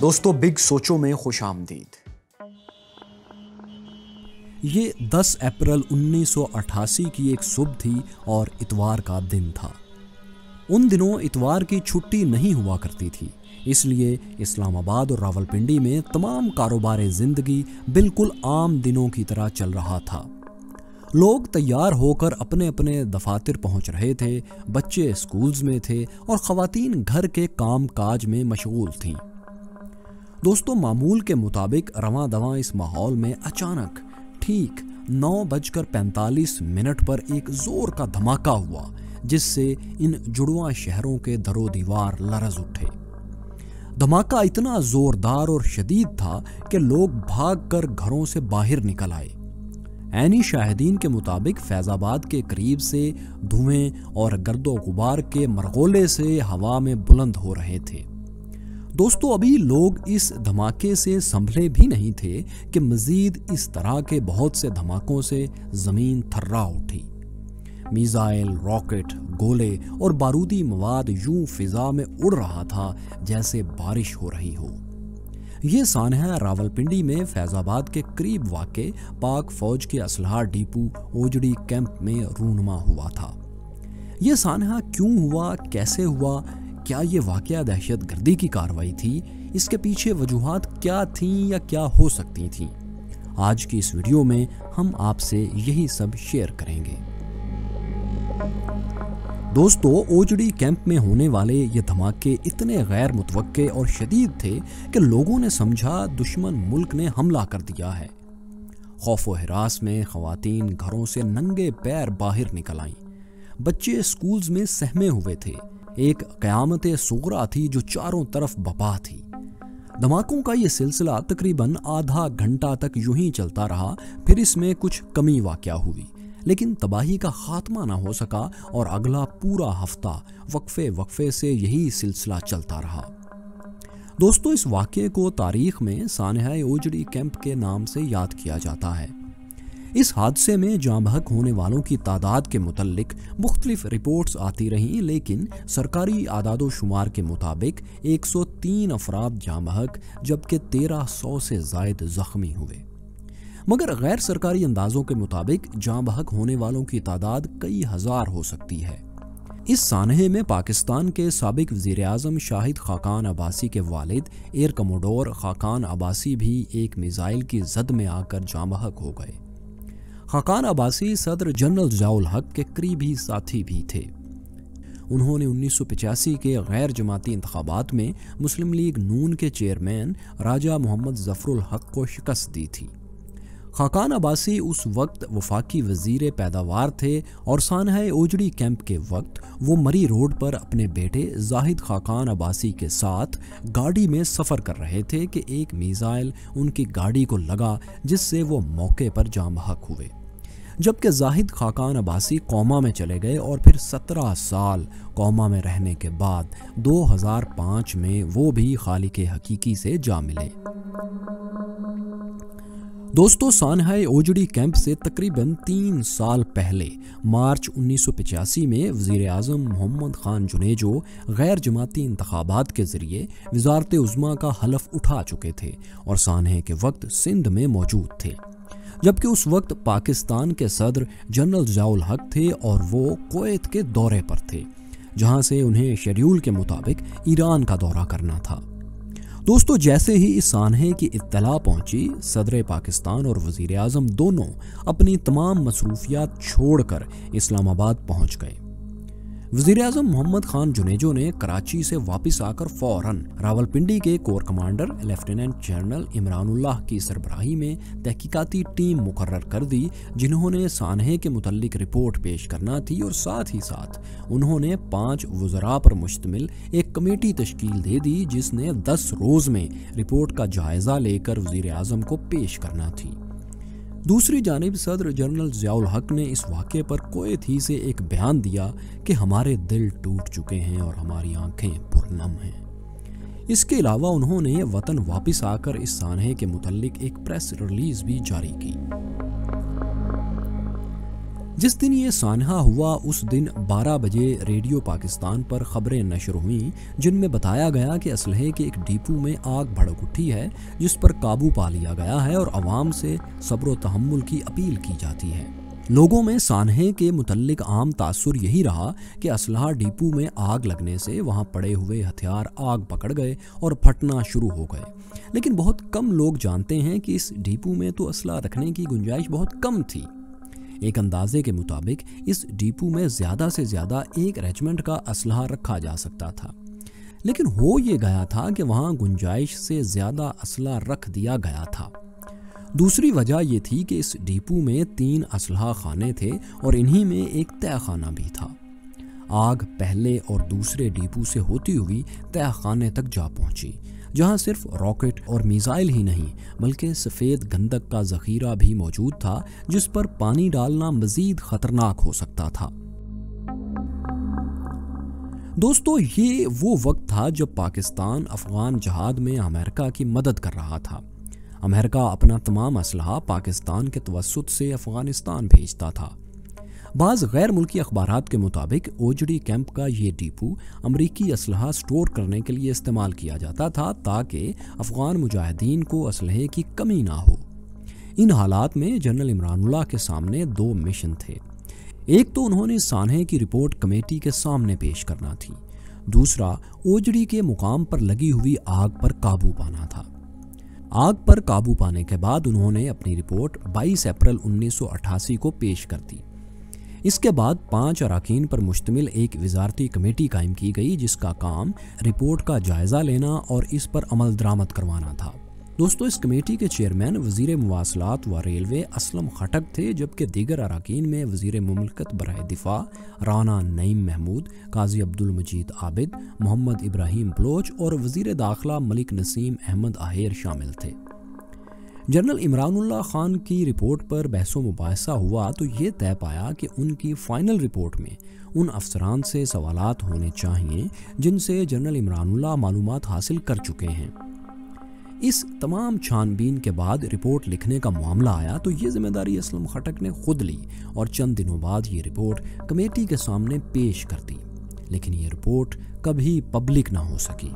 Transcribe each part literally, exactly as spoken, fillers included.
دوستو بگ سوچوں میں خوش آمدید۔ یہ دس اپریل انیس سو اٹھاسی کی ایک صبح تھی اور اتوار کا دن تھا۔ ان دنوں اتوار کی چھٹی نہیں ہوا کرتی تھی، اس لیے اسلام آباد اور راولپنڈی میں تمام کاروبار زندگی بالکل عام دنوں کی طرح چل رہا تھا۔ لوگ تیار ہو کر اپنے اپنے دفاتر پہنچ رہے تھے، بچے اسکولز میں تھے اور خواتین گھر کے کام کاج میں مشغول تھیں۔ دوستو معمول کے مطابق رواں دواں اس ماحول میں اچانک ٹھیک نو بج کر پینتالیس منٹ پر ایک زور کا دھماکہ ہوا، جس سے ان جڑواں شہروں کے در و دیوار لرز اٹھے۔ دھماکہ اتنا زوردار اور شدید تھا کہ لوگ بھاگ کر گھروں سے باہر نکل آئے۔ عینی شاہدین کے مطابق فیض آباد کے قریب سے دھوئیں اور گرد و غبار کے مرغولے سے ہوا میں بلند ہو رہے تھے۔ دوستو ابھی لوگ اس دھماکے سے سنبھلے بھی نہیں تھے کہ مزید اس طرح کے بہت سے دھماکوں سے زمین تھرا اٹھی۔ میزائل، راکٹ، گولے اور بارودی مواد یوں فضا میں اڑ رہا تھا جیسے بارش ہو رہی ہو۔ یہ سانحہ راولپنڈی میں فیض آباد کے قریب واقع پاک فوج کے اسلحہ ڈیپو اوجڑی کیمپ میں رونما ہوا تھا۔ یہ سانحہ کیوں ہوا، کیسے ہوا، کیا یہ واقعہ دہشت گردی کی کارروائی تھی، اس کے پیچھے وجوہات کیا تھیں یا کیا ہو سکتی تھیں؟ آج کی اس ویڈیو میں ہم آپ سے یہی سب شیئر کریں گے۔ دوستو اوجڑی کیمپ میں ہونے والے یہ دھماکے اتنے غیر متوقع اور شدید تھے کہ لوگوں نے سمجھا دشمن ملک نے حملہ کر دیا ہے۔ خوف و ہراس میں خواتین گھروں سے ننگے پیر باہر نکل آئیں، بچے اسکولز میں سہمے ہوئے تھے۔ ایک قیامت صغریٰ تھی جو چاروں طرف بپا تھی۔ دھماکوں کا یہ سلسلہ تقریباً آدھا گھنٹہ تک یوں ہی چلتا رہا، پھر اس میں کچھ کمی واقع ہوئی، لیکن تباہی کا خاتمہ نہ ہو سکا اور اگلا پورا ہفتہ وقفے وقفے سے یہی سلسلہ چلتا رہا۔ دوستو اس واقعے کو تاریخ میں سانحہ اوجڑی کیمپ کے نام سے یاد کیا جاتا ہے۔ اس حادثے میں جاں بحق ہونے والوں کی تعداد کے متعلق مختلف رپورٹس آتی رہیں، لیکن سرکاری اعداد و شمار کے مطابق ایک سو تین افراد جاں بحق جبکہ تیرہ سو سے زائد زخمی ہوئے۔ مگر غیر سرکاری اندازوں کے مطابق جاں بحق ہونے والوں کی تعداد کئی ہزار ہو سکتی ہے۔ اس سانحے میں پاکستان کے سابق وزیر اعظم شاہد خاقان عباسی کے والد ایئر کموڈور خاقان عباسی بھی ایک میزائل کی زد میں آ کر جاں بحق ہو گئے۔ خاقان عباسی صدر جنرل ضیاء الحق کے قریبی ساتھی بھی تھے۔ انہوں نے انیس سو پچاسی کے غیر جماعتی انتخابات میں مسلم لیگ نون کے چیئرمین راجہ محمد ظفر الحق کو شکست دی تھی۔ خاقان عباسی اس وقت وفاقی وزیر پیداوار تھے اور سانحہ اوجڑی کیمپ کے وقت وہ مری روڈ پر اپنے بیٹے زاہد خاقان عباسی کے ساتھ گاڑی میں سفر کر رہے تھے کہ ایک میزائل ان کی گاڑی کو لگا، جس سے وہ موقع پر جاں بحق ہوئے، جبکہ زاہد خاقان عباسی کوما میں چلے گئے اور پھر سترہ سال کوما میں رہنے کے بعد دو ہزار پانچ میں وہ بھی خالق حقیقی سے جا ملے۔ دوستو سانحہ اوجڑی کیمپ سے تقریباً تین سال پہلے مارچ انیس سو پچاسی میں وزیر اعظم محمد خان جنیجو غیر جماعتی انتخابات کے ذریعے وزارت عظمیٰ کا حلف اٹھا چکے تھے اور سانحے کے وقت سندھ میں موجود تھے، جبکہ اس وقت پاکستان کے صدر جنرل ضیاء الحق تھے اور وہ کویت کے دورے پر تھے، جہاں سے انہیں شیڈیول کے مطابق ایران کا دورہ کرنا تھا۔ دوستو جیسے ہی اس سانحے کی اطلاع پہنچی، صدر پاکستان اور وزیر اعظم دونوں اپنی تمام مصروفیات چھوڑ کر اسلام آباد پہنچ گئے۔ وزیر اعظم محمد خان جنیجو نے کراچی سے واپس آ کر فوراً راولپنڈی کے corps commander lieutenant general Imran Ullah کی سربراہی میں تحقیقاتی ٹیم مقرر کر دی، جنہوں نے سانحے کے متعلق رپورٹ پیش کرنا تھی، اور ساتھ ہی ساتھ انہوں نے پانچ وزراء پر مشتمل ایک کمیٹی تشکیل دے دی، جس نے دس روز میں رپورٹ کا جائزہ لے کر وزیر اعظم کو پیش کرنا تھی۔ دوسری جانب صدر جنرل ضیاء الحق نے اس واقعے پر کویت ہی سے ایک بیان دیا کہ ہمارے دل ٹوٹ چکے ہیں اور ہماری آنکھیں پرنم ہیں۔ اس کے علاوہ انہوں نے وطن واپس آ کر اس سانحے کے متعلق ایک پریس ریلیز بھی جاری کی۔ جس دن یہ سانحہ ہوا اس دن بارہ بجے ریڈیو پاکستان پر خبریں نشر ہوئیں جن میں بتایا گیا کہ اسلحے کے ایک ڈیپو میں آگ بھڑک اٹھی ہے جس پر قابو پا لیا گیا ہے اور عوام سے صبر و تحمل کی اپیل کی جاتی ہے۔ لوگوں میں سانحے کے متعلق عام تاثر یہی رہا کہ اسلحہ ڈیپو میں آگ لگنے سے وہاں پڑے ہوئے ہتھیار آگ پکڑ گئے اور پھٹنا شروع ہو گئے، لیکن بہت کم لوگ جانتے ہیں کہ اس ڈیپو میں تو اسلحہ رکھنے کی گنجائش بہت کم تھی۔ ایک اندازے کے مطابق اس ڈیپو میں زیادہ سے زیادہ ایک ریجمنٹ کا اسلحہ رکھا جا سکتا تھا، لیکن ہو یہ گیا تھا کہ وہاں گنجائش سے زیادہ اسلحہ رکھ دیا گیا تھا۔ دوسری وجہ یہ تھی کہ اس ڈیپو میں تین اسلحہ خانے تھے اور انہی میں ایک تہہ خانہ بھی تھا۔ آگ پہلے اور دوسرے ڈیپو سے ہوتی ہوئی تہہ خانے تک جا پہنچی، جہاں صرف راکٹ اور میزائل ہی نہیں بلکہ سفید گندک کا ذخیرہ بھی موجود تھا جس پر پانی ڈالنا مزید خطرناک ہو سکتا تھا۔ دوستو، یہ وہ وقت تھا جب پاکستان افغان جہاد میں امریکہ کی مدد کر رہا تھا۔ امریکہ اپنا تمام اسلحہ پاکستان کے توسط سے افغانستان بھیجتا تھا۔ بعض غیر ملکی اخبارات کے مطابق اوجڑی کیمپ کا یہ ڈیپو امریکی اسلحہ سٹور کرنے کے لیے استعمال کیا جاتا تھا تاکہ افغان مجاہدین کو اسلحے کی کمی نہ ہو۔ ان حالات میں جنرل عمران اللہ کے سامنے دو مشن تھے۔ ایک تو انہوں نے سانحے کی رپورٹ کمیٹی کے سامنے پیش کرنا تھی، دوسرا اوجڑی کے مقام پر لگی ہوئی آگ پر قابو پانا تھا۔ آگ پر قابو پانے کے بعد انہوں نے اپنی رپورٹ بائیس اپریل انیس سو اٹھاسی کو پیش کر دی۔ اس کے بعد پانچ اراکین پر مشتمل ایک وزارتی کمیٹی قائم کی گئی جس کا کام رپورٹ کا جائزہ لینا اور اس پر عمل درآمد کروانا تھا۔ دوستو، اس کمیٹی کے چیئرمین وزیر مواصلات و ریلوے اسلم خٹک تھے، جبکہ دیگر اراکین میں وزیر مملکت برائے دفاع رانا نعیم محمود، قاضی عبدالمجید عابد، محمد ابراہیم بلوچ اور وزیر داخلہ ملک نسیم احمد آہیر شامل تھے۔ جنرل عمران اللہ خان کی رپورٹ پر بحث و مباحثہ ہوا تو یہ طے پایا کہ ان کی فائنل رپورٹ میں ان افسران سے سوالات ہونے چاہیے جن سے جنرل عمران اللہ معلومات حاصل کر چکے ہیں۔ اس تمام چھان بین کے بعد رپورٹ لکھنے کا معاملہ آیا تو یہ ذمہ داری اسلم خٹک نے خود لی اور چند دنوں بعد یہ رپورٹ کمیٹی کے سامنے پیش کر دی، لیکن یہ رپورٹ کبھی پبلک نہ ہو سکی۔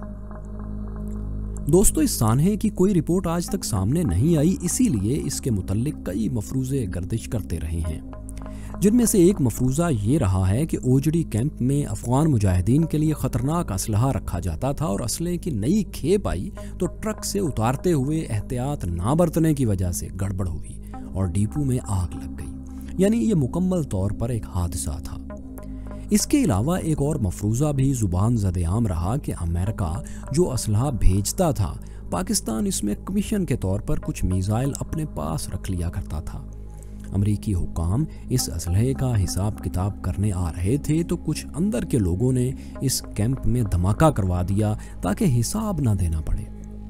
دوستو، اس سانحے کی کوئی رپورٹ آج تک سامنے نہیں آئی، اسی لیے اس کے متعلق کئی مفروضے گردش کرتے رہے ہیں، جن میں سے ایک مفروضہ یہ رہا ہے کہ اوجڑی کیمپ میں افغان مجاہدین کے لیے خطرناک اسلحہ رکھا جاتا تھا اور اسلحے کی نئی کھیپ آئی تو ٹرک سے اتارتے ہوئے احتیاط نہ برتنے کی وجہ سے گڑبڑ ہوئی اور ڈیپو میں آگ لگ گئی، یعنی یہ مکمل طور پر ایک حادثہ تھا۔ اس کے علاوہ ایک اور مفروضہ بھی زبان زد عام رہا کہ امریکہ جو اسلحہ بھیجتا تھا پاکستان اس میں کمیشن کے طور پر کچھ میزائل اپنے پاس رکھ لیا کرتا تھا۔ امریکی حکام اس اسلحے کا حساب کتاب کرنے آ رہے تھے تو کچھ اندر کے لوگوں نے اس کیمپ میں دھماکہ کروا دیا تاکہ حساب نہ دینا پڑے۔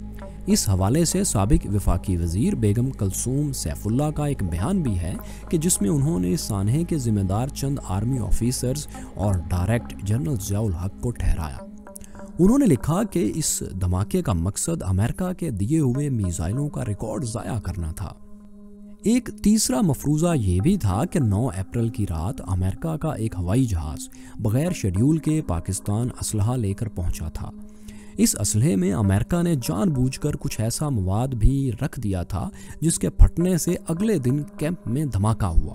اس حوالے سے سابق وفاقی وزیر بیگم کلثوم سیف اللہ کا ایک بیان بھی ہے کہ جس میں انہوں نے سانحے کے ذمہ دار چند آرمی آفیسرز اور ڈائریکٹ جنرل ضیاء الحق کو ٹھہرایا۔ انہوں نے لکھا کہ اس دھماکے کا مقصد امریکہ کے دیے ہوئے میزائلوں کا ریکارڈ ضائع کرنا تھا۔ ایک تیسرا مفروضہ یہ بھی تھا کہ نو اپریل کی رات امریکہ کا ایک ہوائی جہاز بغیر شیڈول کے پاکستان اسلحہ لے کر پہنچا تھا۔ اس اسلحے میں امریکہ نے جان بوجھ کر کچھ ایسا مواد بھی رکھ دیا تھا جس کے پھٹنے سے اگلے دن کیمپ میں دھماکہ ہوا۔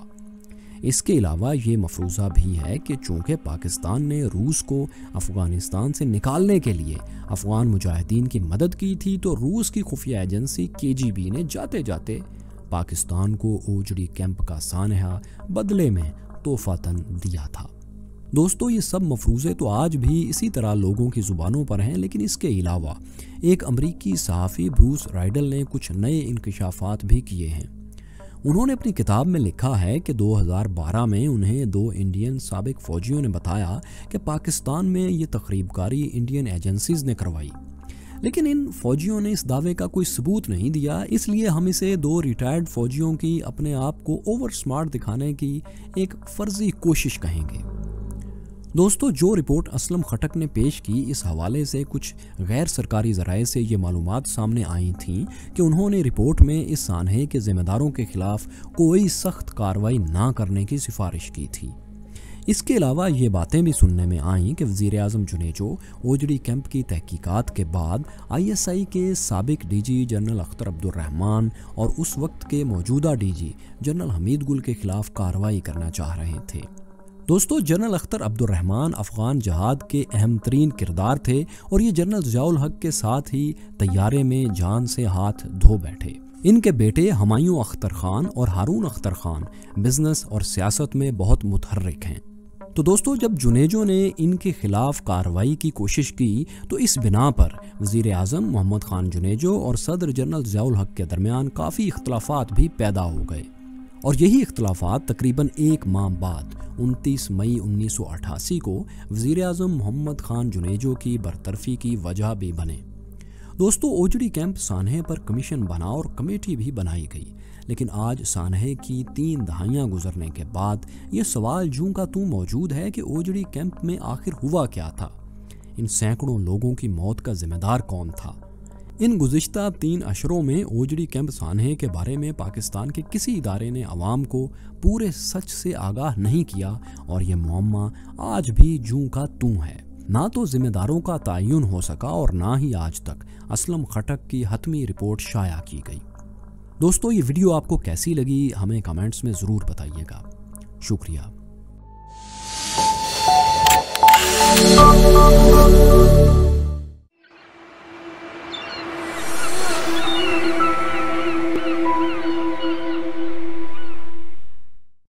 اس کے علاوہ یہ مفروضہ بھی ہے کہ چونکہ پاکستان نے روس کو افغانستان سے نکالنے کے لیے افغان مجاہدین کی مدد کی تھی تو روس کی خفیہ ایجنسی کے جی بی نے جاتے جاتے پاکستان کو اوجڑی کیمپ کا سانحہ بدلے میں تحفتاً دیا تھا۔ دوستو، یہ سب مفروضے تو آج بھی اسی طرح لوگوں کی زبانوں پر ہیں، لیکن اس کے علاوہ ایک امریکی صحافی بروس رائڈل نے کچھ نئے انکشافات بھی کیے ہیں۔ انہوں نے اپنی کتاب میں لکھا ہے کہ دو ہزار بارہ میں انہیں دو انڈین سابق فوجیوں نے بتایا کہ پاکستان میں یہ تخریب کاری انڈین ایجنسیز نے کروائی، لیکن ان فوجیوں نے اس دعوے کا کوئی ثبوت نہیں دیا، اس لیے ہم اسے دو ریٹائرڈ فوجیوں کی اپنے آپ کو اوور سمارٹ دکھانے کی ایک فرضی کوشش کہیں گے۔ دوستو جو رپورٹ اسلم خٹک نے پیش کی اس حوالے سے کچھ غیر سرکاری ذرائع سے یہ معلومات سامنے آئی تھیں کہ انہوں نے رپورٹ میں اس سانحے کے ذمہ داروں کے خلاف کوئی سخت کارروائی نہ کرنے کی سفارش کی تھی۔ اس کے علاوہ یہ باتیں بھی سننے میں آئیں کہ وزیر اعظم جنیجو اوجڑی کیمپ کی تحقیقات کے بعد آئی ایس آئی کے سابق ڈی جی جنرل اختر عبد الرحمان اور اس وقت کے موجودہ ڈی جی جنرل حمید گل کے خلاف کارروائی کرنا چاہ رہے تھے۔ دوستو جنرل اختر عبد الرحمان افغان جہاد کے اہم ترین کردار تھے اور یہ جنرل ضیاء الحق کے ساتھ ہی طیارے میں جان سے ہاتھ دھو بیٹھے۔ ان کے بیٹے ہمایوں اختر خان اور ہارون اختر خان بزنس اور سیاست میں بہت متحرک ہیں۔ تو دوستو جب جنیجو نے ان کے خلاف کارروائی کی کوشش کی تو اس بنا پر وزیر اعظم محمد خان جنیجو اور صدر جنرل ضیاء الحق کے درمیان کافی اختلافات بھی پیدا ہو گئے، اور یہی اختلافات تقریباً ایک ماہ بعد انتیس مئی انیس سو اٹھاسی کو وزیر اعظم محمد خان جنیجو کی برطرفی کی وجہ بھی بنے۔ دوستو اوجڑی کیمپ سانحے پر کمیشن بنا اور کمیٹی بھی بنائی گئی، لیکن آج سانحے کی تین دہائیاں گزرنے کے بعد یہ سوال جوں کا توں موجود ہے کہ اوجڑی کیمپ میں آخر ہوا کیا تھا؟ ان سینکڑوں لوگوں کی موت کا ذمہ دار کون تھا؟ ان گزشتہ تین اشروں میں اوجڑی کیمپ سانحے کے بارے میں پاکستان کے کسی ادارے نے عوام کو پورے سچ سے آگاہ نہیں کیا، اور یہ معمہ آج بھی جوں کا توں ہے۔ نہ تو ذمہ داروں کا تعین ہو سکا اور نہ ہی آج تک اسلم خٹک کی حتمی رپورٹ شائع کی گئی۔ دوستو یہ ویڈیو آپ کو کیسی لگی ہمیں کمنٹس میں ضرور بتائیے گا۔ شکریہ۔